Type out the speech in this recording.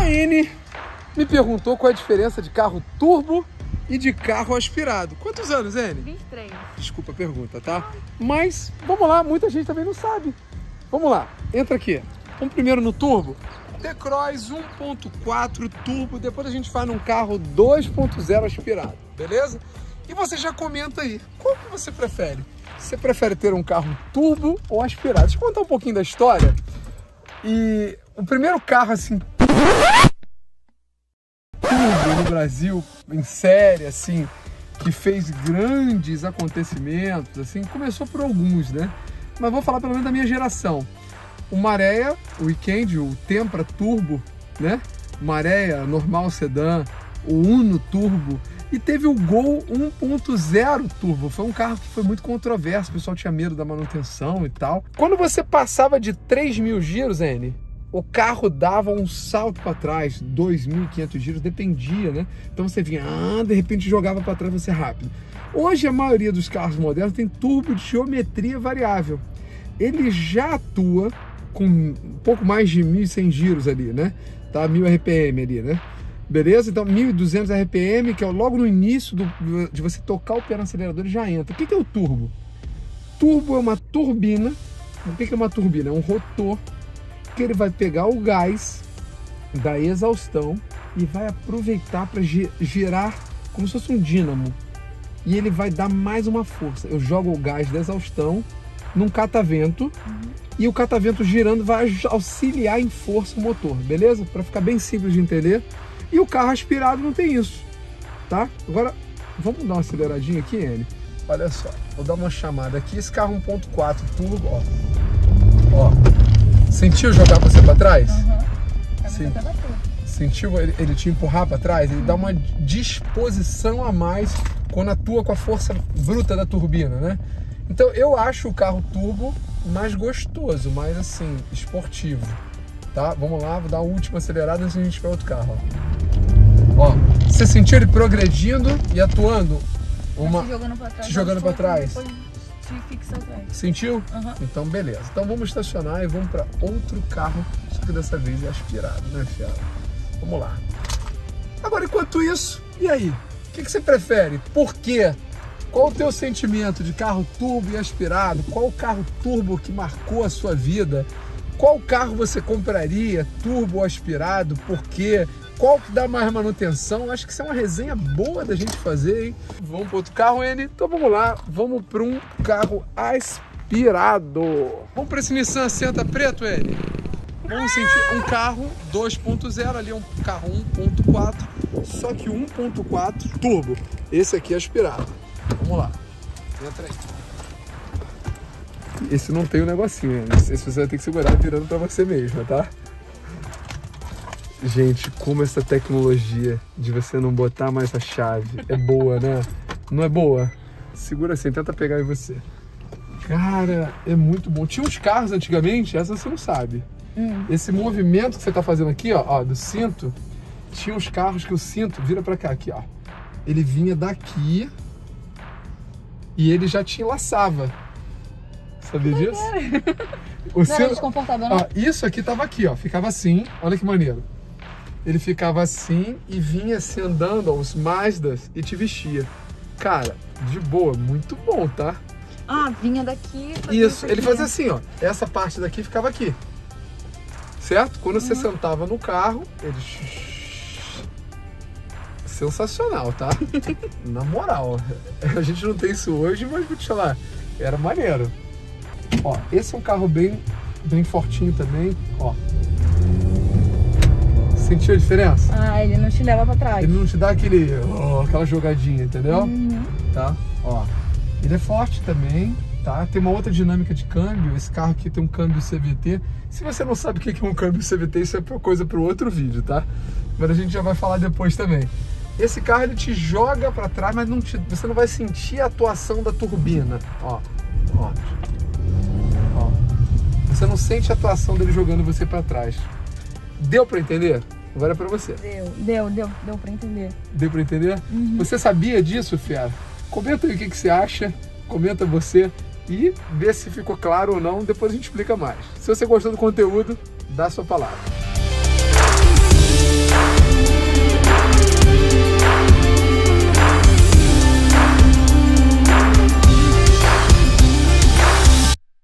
Anne me perguntou qual é a diferença de carro turbo e de carro aspirado. Quantos anos, Anne? 23. Desculpa a pergunta, tá? Mas, vamos lá, muita gente também não sabe. Vamos lá, entra aqui. Vamos primeiro no turbo. T-Cross 1.4 turbo, depois a gente faz num carro 2.0 aspirado, beleza? E você já comenta aí, qual que você prefere? Você prefere ter um carro turbo ou aspirado? Deixa eu contar um pouquinho da história. E o primeiro carro, assim, turbo no Brasil, em série, assim, que fez grandes acontecimentos, assim, começou por alguns, né? Mas vou falar pelo menos da minha geração. O Marea, o Weekend, o Tempra Turbo, né? Marea normal sedã, o Uno Turbo e teve o Gol 1.0 Turbo. Foi um carro que foi muito controverso, o pessoal tinha medo da manutenção e tal. Quando você passava de 3.000 giros, Anne, o carro dava um salto para trás, 2.500 giros, dependia, né? Então você vinha, de repente jogava para trás, você rápido. Hoje a maioria dos carros modernos tem turbo de geometria variável. Ele já atua com um pouco mais de 1.100 giros ali, né? Tá 1.000 RPM ali, né? Beleza? Então 1.200 RPM, que é logo no início de você tocar o pé no acelerador, ele já entra. O que é o turbo? Turbo é uma turbina. O que é uma turbina? É um rotor que ele vai pegar o gás da exaustão e vai aproveitar para gerar como se fosse um dínamo. E ele vai dar mais uma força. Eu jogo o gás da exaustão num catavento e o catavento girando vai auxiliar em força o motor, beleza? Para ficar bem simples de entender. E o carro aspirado não tem isso, tá? Agora, vamos dar uma aceleradinha aqui, Anne? Olha só, vou dar uma chamada aqui. Esse carro 1.4 turbo, ó. Ó. Sentiu jogar você para trás? Sentiu ele te empurrar para trás? Ele dá uma disposição a mais quando atua com a força bruta da turbina, né? Então eu acho o carro turbo mais gostoso, mais assim, esportivo, tá? Vamos lá, vou dar a última acelerada antes de a gente ver outro carro, ó. Ó, você sentiu ele progredindo e atuando? Te jogando para trás. Fixa atrás. Sentiu? Então beleza. Então vamos estacionar e vamos para outro carro, só que dessa vez é aspirado, né, fiado? Vamos lá. Agora, enquanto isso, e aí? O que você prefere? Por quê? Qual o teu sentimento de carro turbo e aspirado? Qual o carro turbo que marcou a sua vida? Qual carro você compraria, turbo ou aspirado? Por quê? Qual que dá mais manutenção? Acho que isso é uma resenha boa da gente fazer, hein? Vamos para outro carro, Anne? Então vamos lá, vamos para um carro aspirado. Vamos para esse Nissan Sentra preto, Anne? Vamos sentir um carro 2.0, ali é um carro 1.4, só que 1.4 turbo. Esse aqui é aspirado. Vamos lá, entra aí. Esse não tem um negocinho, né? Esse você vai ter que segurar virando pra você mesmo, tá? Gente, como essa tecnologia de você não botar mais a chave é boa, né? Não é boa? Segura assim, tenta pegar em você. Cara, é muito bom. Tinha uns carros antigamente, essa você não sabe. Esse movimento que você tá fazendo aqui, ó, do cinto, tinha uns carros que o cinto vira pra cá, aqui, ó. Ele vinha daqui e ele já te enlaçava. Sabia disso? O não era desconfortável, não? Ó, isso aqui tava aqui, ó. Ficava assim. Olha que maneiro. Ele ficava assim e vinha assim andando, ó, os Mazdas, e te vestia. Cara, de boa, muito bom, tá? Ah, vinha daqui. Isso, ele fazia assim, ó. Essa parte daqui ficava aqui. Certo? Quando você sentava no carro, ele... Sensacional, tá? Na moral. A gente não tem isso hoje, mas vou te falar, era maneiro. Ó, esse é um carro bem fortinho também, ó. Sentiu a diferença? Ah, ele não te leva pra trás. Ele não te dá aquela jogadinha, entendeu? Tá? Ó, ele é forte também, tá? Tem uma outra dinâmica de câmbio. Esse carro aqui tem um câmbio CVT. Se você não sabe o que é um câmbio CVT, isso é coisa para o outro vídeo, tá? Mas a gente já vai falar depois também. Esse carro ele te joga para trás, mas você não vai sentir a atuação da turbina. Ó, ó, ó. Você não sente a atuação dele jogando você para trás. Deu para entender? Agora é para você. Deu para entender. Deu para entender? Você sabia disso, Fiara? Comenta aí o que você acha. Comenta você e vê se ficou claro ou não. Depois a gente explica mais. Se você gostou do conteúdo, dá a sua palavra.